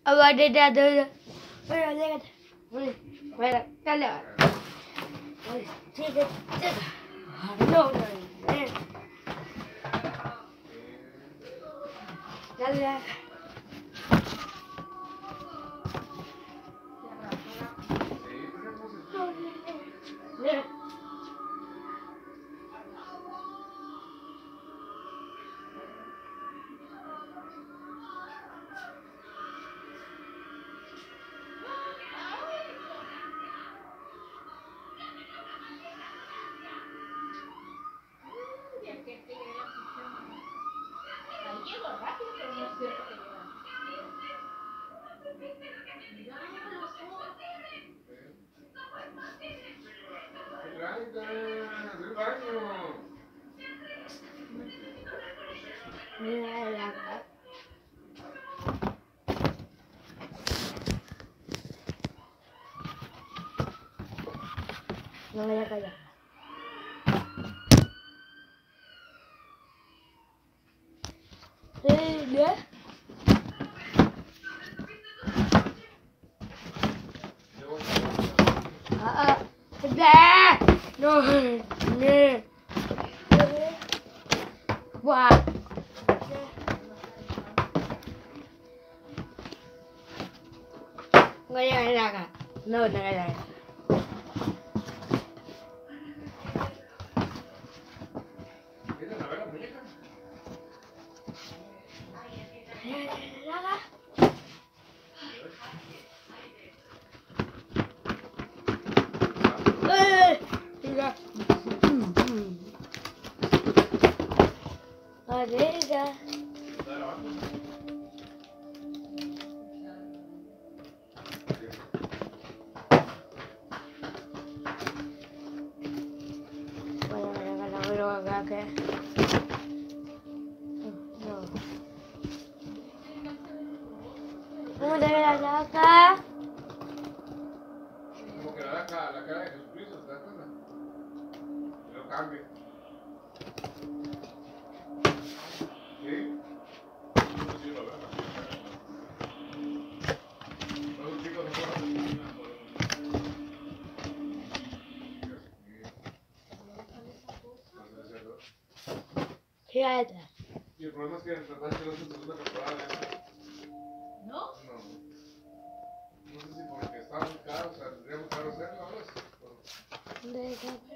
No me voy a callar. ¿Ya? No, no. Wow. Voy a ganar acá. No, no, no. ¿Cómo te ve la acá? Como que la cara de Jesucristo, ¿te das cuenta? Que lo cambie. ¿Sí? Sí, lo veo. Los chicos no pueden Fíjate. Y el problema es que el tratar que no se segunda temporada. ¿No? No. No sé si porque está muy caro, o sea, tendría muy caro hacerlo ahora. ¿Dónde está muy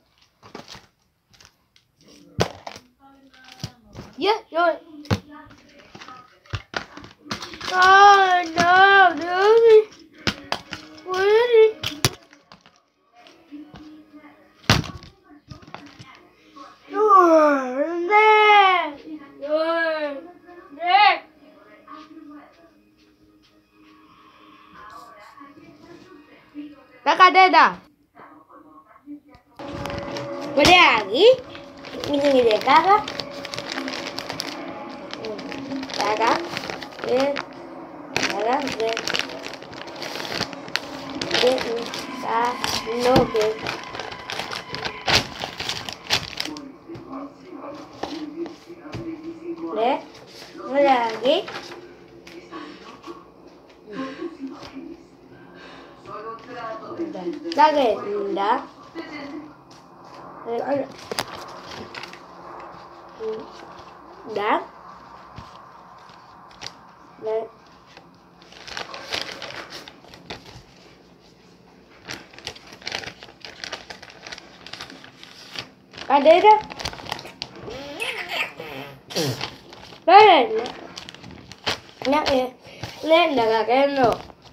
caro? Ya, yo. Oh, no, no. La cadena. Boleh lagi? Ini dia kakak. Kakak. Kakak. No que. Boleh lagi? Lagi, enggak. Enggak. Cadera. Lên là cái nó.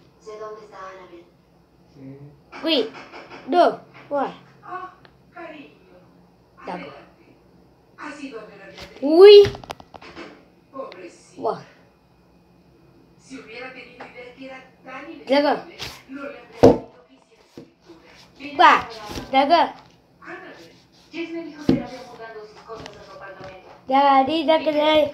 Qui, dove? Qua. Ui. Wow. Daga. Va, daga. Jess me dijo que no había mudado sus cosas a su apartamento. Daga, que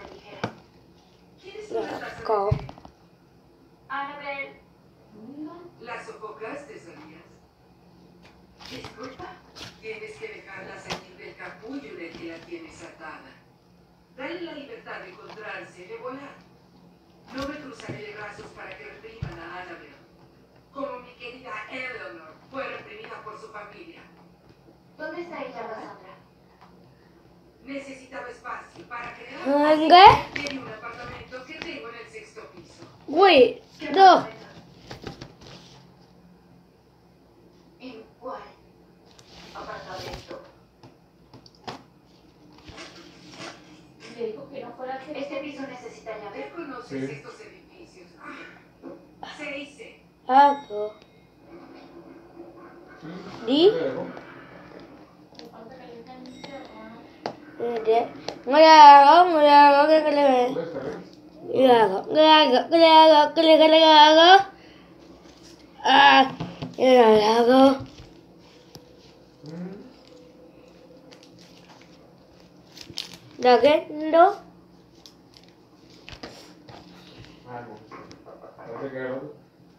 Go. Annabelle. ¿La sofocaste, sabías? Disculpa, tienes que dejarla salir del capullo en el que la tienes atada. Dale la libertad de encontrarse, de volar. No me cruzaré de brazos para que repriman a Annabelle. Como mi querida Eleanor fue reprimida por su familia. ¿Dónde está ella, Cassandra? Necesitaba espacio para crear. ¿Qué? Tiene un apartamento que tengo en el 6º piso. Uy, ¿Qué no. apartamento? ¿En cuál apartamento? Le dijo que no fuera que Este piso necesita llave. ¿Qué conoces Sí. estos edificios? Ah, 6C. Hago. ¿Di? ¿Qué dejo? le falta que le den encerrado. Hago que le ve. ¿Puedes cargar? Hago. Ah, hago. ¿La qué? No. Ah, no. ¿No te queda otro?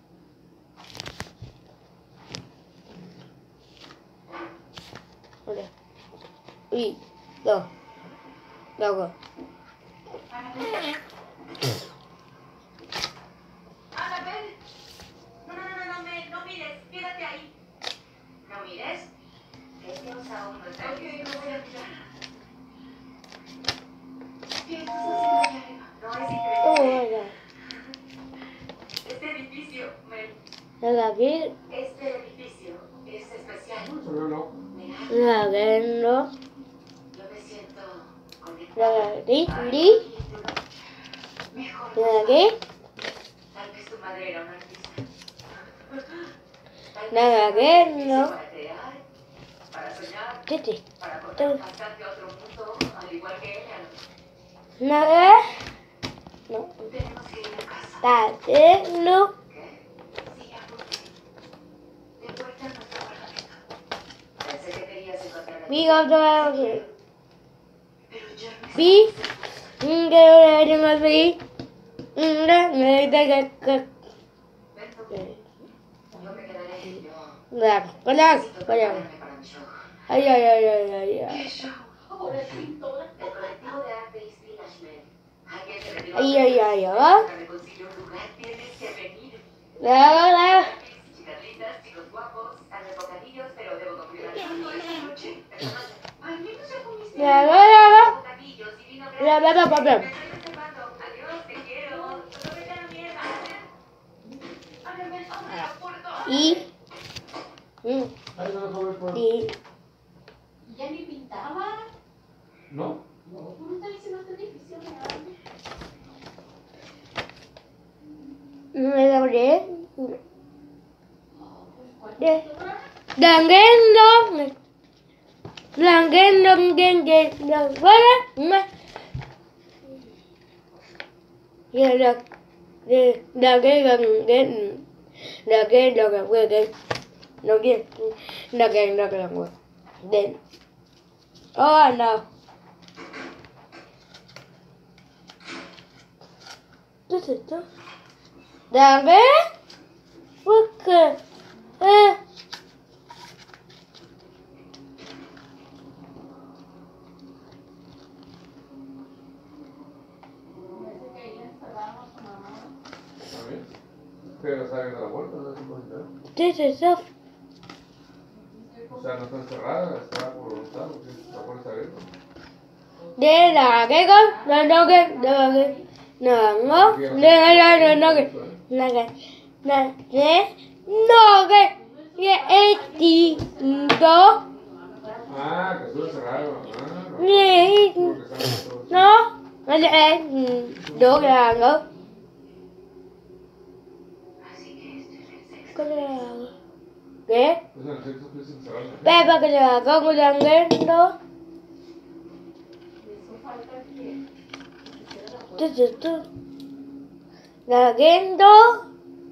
Hola. Uy, no. Hago. Annabelle. Annabelle. No mires. Quédate ahí. ¿No mires? Dios aún no está. Ok, no voy a mirar. ¿Qué estás haciendo allá arriba? No es Oh, increíble. hola. Este edificio, Mel, La que este edificio es especial. Se ve loco. Mira, la que no. yo me siento La conectada. di. Mejor. La que Tal vez tu madre era una artista. Tal vez Nada era que un no. Para crear, para soñar, Tete. para aportar bastante a otro mundo, al igual que ella. Nada. No. Tenemos que ir a casa. La que no. ¿Qué? Sí, ya porque de vuelta a nuestro apartamento. Pensé que querías encontrar a Vi otra vez. pero ya me Vi. Que no vi. Me Ven tú. Yo me quedaré. Yo La necesito cola. prepararme para mi show. Ay, ay, ay, ay, ay, ay. ¿Qué show? Ahora es pintora. El colectivo de arte Village. Alguien se retiró. Ay, ay, ay, ay. Para que consiga un lugar, tienes que venir. La. Chicas lindas, chicos guapos, tal vez bocadillos, pero debo confirmar. Esta noche, perdóname. Al menos ya comiste. Bocadillos y vino gratis. La. Me estoy reservando. Adiós, te quiero. Solo vete a la mierda. Ábreme, abre la puerta. Y. Ahí no lo comes por... Y. Y ya ni pintaba. ¿No? ¿Tú no estás diciendo este edificio real? Me la abrí. ¿Cuál ¿Qué? pintora? Langendo. Bueno. Y la que oh no. ¿Qué es esto? ¿Dame? ¿Por qué? Parece que ahí encerraron a su mamá. ¿A mí? Pero salen a la puerta, no se puede entrar. ¿Qué es eso? O sea, no está encerrada, está por voluntad, porque la puerta está abierta. De la que con no que no que Ah, que estuvo encerrado. Ah, no. Ni- Porque estaban todos. no đồ là ngỡ Así que este es el sexto. cái là ghé Pues en el sexto piso encerrado. ba ba cái là con là ghé đó De eso falta que se cierre la tu puerta. tu tu là ghé đó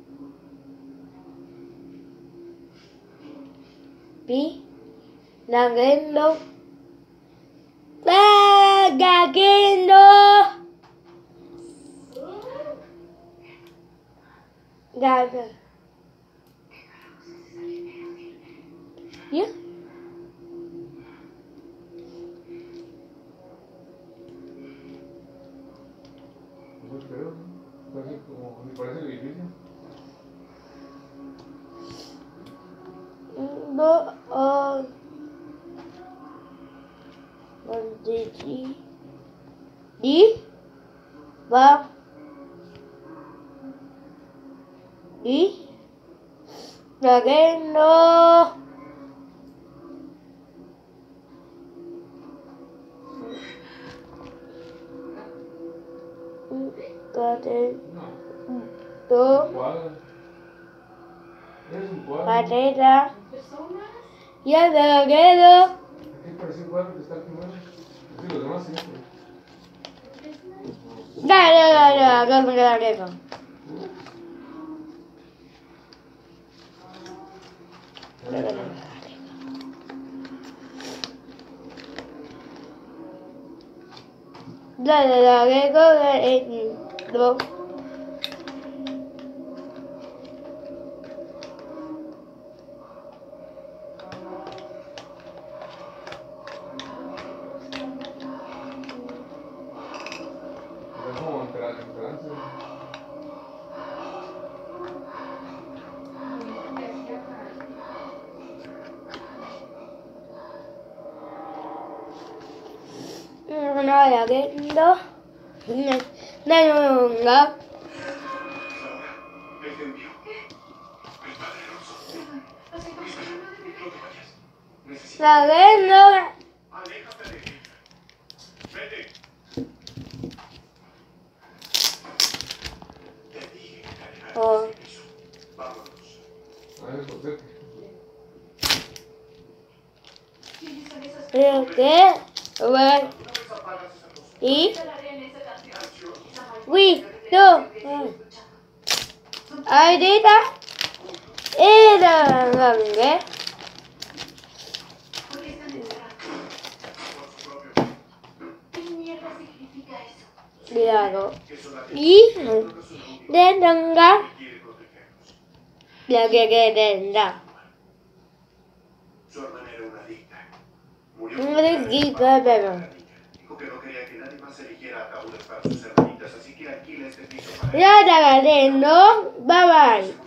bí là ghé đó ba gà ghé đó gà gà yeah. Pues creo, ¿no? Parece como, me parece el edificio. No, donde va y la que no No, to un cuadro. Es un cuadro. patera Personas. ya la quedo Aquí parece un cuadro que está al final. Es de los demás, sí. dale do Es como esperanza. no la quedo no Él te envió. El Padre Alonso. Espera, no te vayas. Necesito. la quedo Aléjate de él. Vete. Te dije que te alejaras Oh. de eso. Vámonos. Ay, José. ¿Quiénes son esas creo que ¿Alguna vez apagas esa cosa? y que en esa canción? we do ahorita era grande ¿Por qué están encerrados? Por su propio bien. ¿Qué mierda significa eso? cuidado Que son la y creo que es una única de tenga que quiere protegernos. la que queda Su hermana era una adicta. Murió Un con cara de riquito, espanto pero- por la niña. Dijo que no quería que nadie más eligiera ataúdes para sus hermanitas, así que alquila este piso para ya la no bye bye